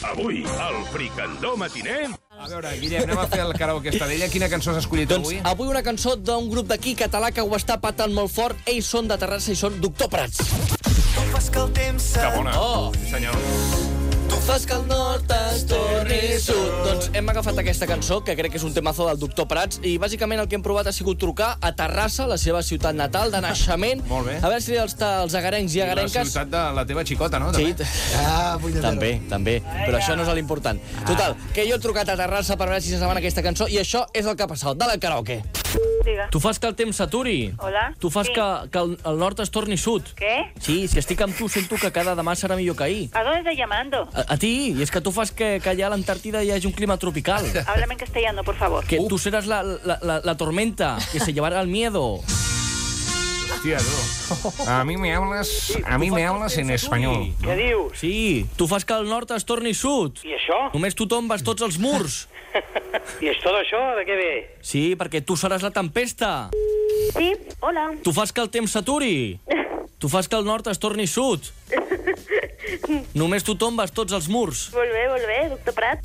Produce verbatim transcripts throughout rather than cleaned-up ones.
Avui, al Fricandó Matiner... A veure, Guillem, anem a fer el karaoke estadella. Quina cançó has escollit Doncs avui? avui una cançó d'un grup d'aquí català que ho està patant molt fort. Ells són de Terrassa i són Doctor Prats. Tu fas que el temps Que bona. Oh. Sí, senyor. Tu fas que el nord es torni sud. Doncs hem agafat aquesta cançó, que crec que és un temazo del Doctor Prats, i bàsicament el que hem provat ha sigut trucar a Terrassa, la seva ciutat natal, de naixement. Molt bé. A veure si els, els agarencs i La agarenques... ciutat de la teva xicota, no? Sí, També. Ah, punyetero. també, també. Però això no és l'important. Total, que jo he trucat a Terrassa per veure si se saben aquesta cançó, i això és el que ha passat. Dale al karaoke. Diga. Tu fas que el temps s'aturi. Hola. Tu fas Sí. que, que el, el nord es torni sud. ¿Qué? Sí, si estic amb tu, sento que cada demà serà millor que ahir. ¿A dónde estás llamando? A, a ti, i és que tu fas que, que allà a l'Antàrtida hi hagi un clima tropical. Háblame en castellano, por favor. Que tú serás la, la, la, la tormenta que se llevará el miedo. Hòstia, tu. A mi me hablas, a mi me hablas en español. Què dius? Sí, tu fas que el nord es torni sud. I això? Només tu tombes tots els murs. I és tot això? De què ve? Sí, perquè tu seràs la tempesta. Sí, hola. Tu fas que el temps s'aturi. Tu fas que el nord es torni sud. Només tu tombes tots els murs. Volvé, volvé, doctor Prat.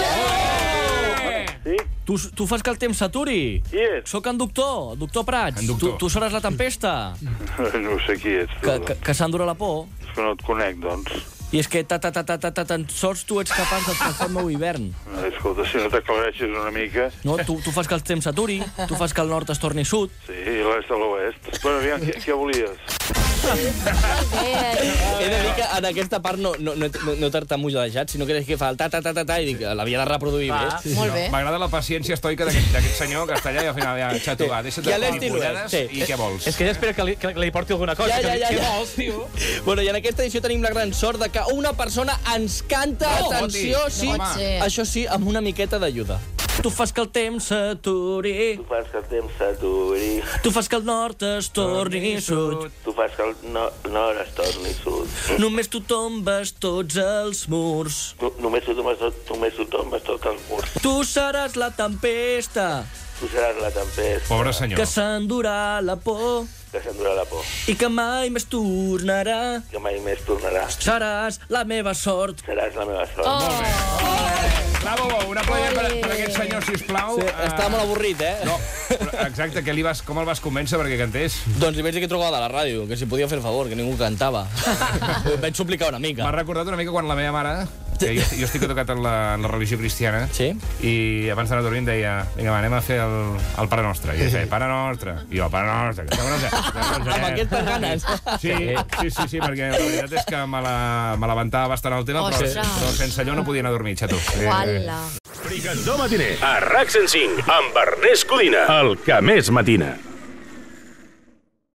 Sí? Tu, tu fas que el temps s'aturi. Qui ets? Sóc en doctor, el doctor Prats. En doctor. Tu, tu seràs la tempesta. No sé qui ets, tu. Que, que, que s'endurà la por. És que no et conec, doncs. I és que ta, ta, ta, ta, ta, ta, tan sols tu ets capaç de tractar el meu hivern. Escolta, si no t'aclareixes una mica... No, tu, tu fas que el temps s'aturi, tu fas que el nord es torni sud. Sí, i l'est a l'oest. Bueno, aviam, què, què volies? He de dir que en aquesta part no, no, no, no, no tartamujejat, sinó que és que fa el ta, ta, ta, ta, ta, i dic, l'havia de reproduir bé. Sí, molt bé. M'agrada la paciència estoica d'aquest d'aquest senyor que està allà i al final ja, xato, va, deixa't Ja de l'estil, picoledes sí. i què vols? És que ella espera que li, que li porti alguna cosa. Ja, ja, ja, Què ja. vols, tio? Bueno, i en aquesta edició tenim la gran sort de que una persona ens canta, Oh, atenció, Oti. sí, No pot ser. això sí, amb una miqueta d'ajuda. Tu fas que el temps s'aturi, Tu fas que el temps s'aturi, tu fas que el nord es torni sud, tu fas que el no- nord es torni sud. només tu tombes tots els murs. Tu, només tu tombes tot, només tu tombes tot el mur. Tu seràs la tempesta Tu seràs la tempesta Pobre senyor. que s'endurà la por que s'endurà la por, i que mai més tornarà. que mai més tornarà. Seràs la meva sort. Seràs la meva sort. Bravo, un aplaudiment per, per aquest senyor, sisplau. Sí, estava molt avorrit, eh? No, però exacte, que li vas, com el vas convèncer perquè cantés? Doncs li vaig dir que trucava de la ràdio, que si podia fer el favor, que ningú cantava. Vaig suplicar una mica. M'ha recordat una mica quan la meva mare, que jo, jo estic educat en la, en la religió cristiana, Sí? i abans d'anar a dormir em deia, vinga, va, anem a fer el, el Pare Nostre. I jo deia, Pare Nostre. I jo, Pare Nostre. Que no sé, Amb aquestes ganes. Sí, sí, sí, sí, perquè la veritat és que me la, me la ventava bastant el tema, però, Ostres. però sense allò no podia anar a dormir, xato. Uala. Fricandó Matiner, a RAC cent cinc, amb Ernest Codina, el que més matina.